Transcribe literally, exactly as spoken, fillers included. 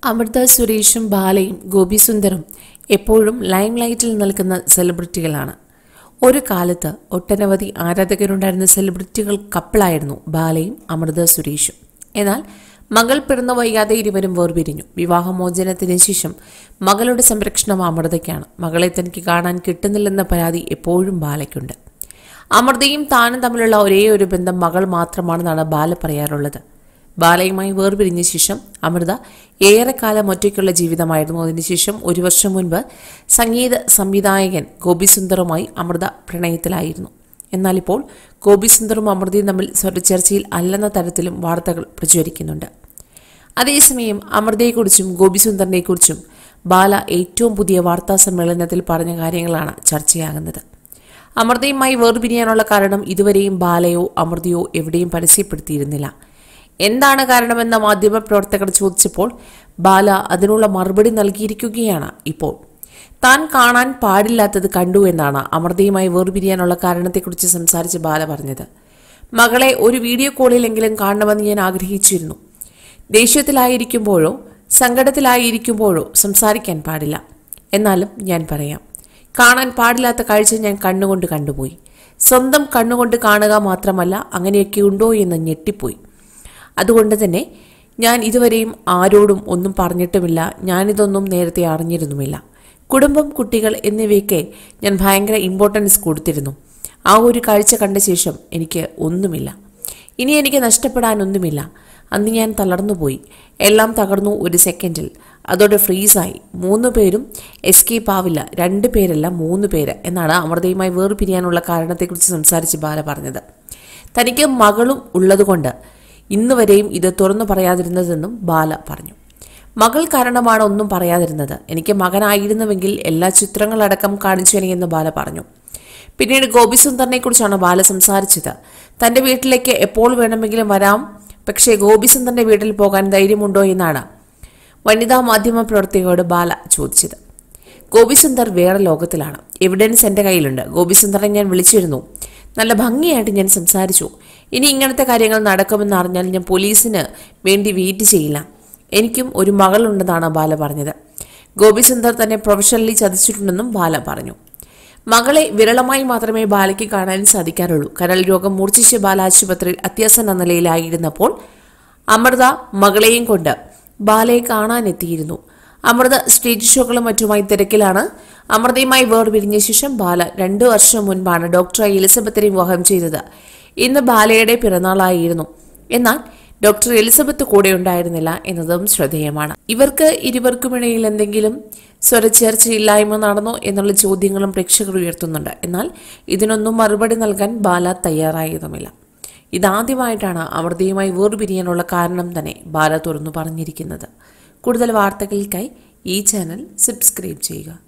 അമൃത സുരേഷും ബാലയും ഗോപി സുന്ദറും എപ്പോഴും ലൈം ലൈറ്റിൽ നിൽക്കുന്ന സെലിബ്രിറ്റികളാണ്. ഒരു കാലത്ത് ഒട്ടനവധി ആരാധകരുണ്ടായിരുന്ന സെലിബ്രിറ്റികൾ കപ്പിളായിരുന്നു ബാലയും അമൃത സുരേഷും. എന്നാൽ മകൾ പിറന്നു വൈകാതെ ഇരുവരും വേർപിരിഞ്ഞു. വിവാഹമോചനത്തിന് ശേഷം മകളുടെ സംരക്ഷണം അമൃതയ്ക്കാണ്. മകളെ തനിക്ക് കാണാൻ കിട്ടുന്നില്ലെന്ന പരാതി എപ്പോഴും ബാലയ്ക്കുണ്ട്. അമൃതയും താനും തമ്മിലുള്ള ഒരേ ഒരു ബന്ധം മകൾ മാത്രമാണെന്നാണ് ബാല പറയാറുള്ളത്. ബാലയുമായി വേർപിരിഞ്ഞ ശേഷം അമൃത ഏറെക്കാലം ഒറ്റയ്ക്കുള്ള ജീവിതമായിരുന്നു. അതിനുശേഷം ഒരു വർഷം മുൻപ് സംഗീത സംവിധായകൻ ഗോപി സുന്ദറുമായി അമൃത പ്രണയത്തിലായിരുന്നു. എന്നാൽ ഇപ്പോൾ ഗോപി സുന്ദറും അമൃതയും തമ്മിൽ സ്വരച്ചേർച്ചയിൽ അല്ലെന്ന തരത്തിലും വാർത്തകൾ പ്രചരിക്കുന്നുണ്ട്. അതേസമയം അമൃതയെക്കുറിച്ചും ഗോപി സുന്ദറിനെക്കുറിച്ചും ബാല ഏറ്റവും പുതിയ വാർത്താ സമ്മേളനത്തിൽ പറഞ്ഞ കാര്യങ്ങളാണ് ചർച്ചയാകുന്നത്. അമൃതയുമായി വേർപിരിയാനുള്ള കാരണം ഇതുവരെയും ബാലയോ അമൃതയോ എവിടെയും പരസ്യപ്പെടുത്തിയിരുന്നില്ല. എന്താണ് കാരണമെന്ന മാധ്യമപ്രവർത്തകർ ചോദിച്ചപ്പോൾ ബാല അതിനുള്ള മറുപടി നൽകിയിരിക്കുകയാണ്. ഇപ്പോൾ താൻ കാണാൻ പാടില്ലാത്തത് കണ്ടു എന്നാണ് അമൃതയുമായി വേർപിരിയാനുള്ള കാരണത്തെക്കുറിച്ച് സംസാരിച്ച് ബാല പറഞ്ഞത്. മകളെ ഒരു വീഡിയോ കോളിലെങ്കിലും കാണണമെന്ന് ഞാൻ ആഗ്രഹിച്ചിരുന്നു. ദേഷ്യത്തിലായിരിക്കുമ്പോഴോ സങ്കടത്തിലായിരിക്കുമ്പോഴോ സംസാരിക്കാൻ പാടില്ല. എന്നാലും ഞാൻ പറയാം, കാണാൻ പാടില്ലാത്ത കാഴ്ച ഞാൻ കണ്ണുകൊണ്ട് കണ്ടുപോയി. സ്വന്തം കണ്ണുകൊണ്ട് കാണുക മാത്രമല്ല, അങ്ങനെയൊക്കെ ഉണ്ടോ എന്ന് ഞെട്ടിപ്പോയി. അതുകൊണ്ട് തന്നെ ഞാൻ ഇതുവരെയും ആരോടും ഒന്നും പറഞ്ഞിട്ടുമില്ല. ഞാനിതൊന്നും നേരത്തെ അറിഞ്ഞിരുന്നുമില്ല. കുടുംബം, കുട്ടികൾ എന്നിവയൊക്കെ ഞാൻ ഭയങ്കര ഇമ്പോർട്ടൻസ് കൊടുത്തിരുന്നു. ആ ഒരു കാഴ്ച കണ്ട ശേഷം എനിക്ക് ഒന്നുമില്ല. ഇനി എനിക്ക് നഷ്ടപ്പെടാനൊന്നുമില്ല. അന്ന് ഞാൻ തളർന്നുപോയി. എല്ലാം തകർന്നു ഒരു സെക്കൻഡിൽ. അതോടെ ഫ്രീസായി. മൂന്ന് പേരും എസ്കേപ്പ് ആവില്ല. രണ്ട് പേരല്ല, മൂന്ന് പേര് എന്നാണ് അമൃതയുമായി വേർപിരിയാനുള്ള കാരണത്തെക്കുറിച്ച് സംസാരിച്ച് ബാല പറഞ്ഞത്. തനിക്ക് മകളും ഉള്ളതുകൊണ്ട് ഇന്ന് വരെയും ഇത് തുറന്നു പറയാതിരുന്നതെന്നും ബാല പറഞ്ഞു. മകൾ കാരണമാണ് ഒന്നും പറയാതിരുന്നത്. എനിക്ക് മകനായിരുന്നുവെങ്കിൽ എല്ലാ ചിത്രങ്ങളടക്കം കാണിച്ചു എനിക്കെന്ന് ബാല പറഞ്ഞു. പിന്നീട് ഗോപി സുന്ദറിനെ കുറിച്ചാണ് ബാല സംസാരിച്ചത്. തന്റെ വീട്ടിലേക്ക് എപ്പോൾ വേണമെങ്കിലും വരാം, പക്ഷേ ഗോപി സുന്ദറിന്റെ വീട്ടിൽ പോകാൻ ധൈര്യമുണ്ടോ എന്നാണ് വനിതാ മാധ്യമ പ്രവർത്തകയോട് ബാല ചോദിച്ചത്. ഗോപി സുന്ദർ വേറെ ലോകത്തിലാണ്. എവിഡൻസ് എൻ്റെ കയ്യിലുണ്ട്. ഗോപി സുന്ദറിനെ ഞാൻ വിളിച്ചിരുന്നു. നല്ല ഭംഗിയായിട്ട് ഞാൻ സംസാരിച്ചു. ഇനി ഇങ്ങനത്തെ കാര്യങ്ങൾ നടക്കുമെന്ന് അറിഞ്ഞാൽ ഞാൻ പോലീസിന് വേണ്ടി വെയിറ്റ് ചെയ്യില്ല. എനിക്കും ഒരു മകളുണ്ടെന്നാണ് ബാല പറഞ്ഞത്. ഗോപി സുന്ദർ തന്നെ പ്രൊഫഷണലി ചതിച്ചിട്ടുണ്ടെന്നും ബാല പറഞ്ഞു. മകളെ വിരളമായി മാത്രമേ ബാലയ്ക്ക് കാണാൻ സാധിക്കാറുള്ളൂ. കരൾ രോഗം മൂർച്ഛിച്ച ബാല ആശുപത്രിയിൽ അത്യാസന്ന നിലയിലായിരുന്നപ്പോൾ അമൃത മകളെയും കൊണ്ട് ബാലയെ കാണാനെത്തിയിരുന്നു. അമൃത സ്റ്റേജ് ഷോകളും മറ്റുമായി തിരക്കിലാണ്. അമൃതയുമായി വേർപിരിഞ്ഞ ശേഷം ബാല രണ്ടു വർഷം മുൻപാണ് ഡോക്ടർ എലിസബത്തിനെ വിവാഹം ചെയ്തത്. ഇന്ന് ബാലയുടെ പിറന്നാളായിരുന്നു. എന്നാൽ ഡോക്ടർ എലിസബത്ത് കൂടെ ഉണ്ടായിരുന്നില്ല എന്നതും ശ്രദ്ധേയമാണ്. ഇവർക്ക് ഇരുവർക്കുമിടയിൽ എന്തെങ്കിലും സ്വരച്ചേർച്ചയില്ലായ്മ നടന്നോ എന്നുള്ള ചോദ്യങ്ങളും പ്രേക്ഷകർ ഉയർത്തുന്നുണ്ട്. എന്നാൽ ഇതിനൊന്നും മറുപടി നൽകാൻ ബാല തയ്യാറായതുമില്ല. ഇതാദ്യമായിട്ടാണ് അമൃതയുമായി വേർപിരിയാനുള്ള കാരണം തന്നെ ബാല തുറന്നു പറഞ്ഞിരിക്കുന്നത്. കൂടുതൽ വാർത്തകൾക്കായി ഈ ചാനൽ സബ്സ്ക്രൈബ് ചെയ്യുക.